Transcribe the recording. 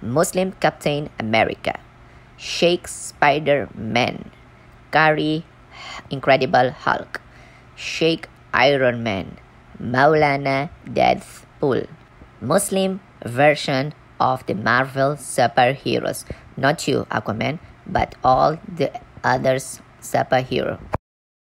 Muslim Captain America, Sheikh Spider-Man, Kari Incredible Hulk, Sheikh Iron Man, Maulana Deadpool. Muslim version of the Marvel superheroes. Not you, Aquaman, but all the other superheroes.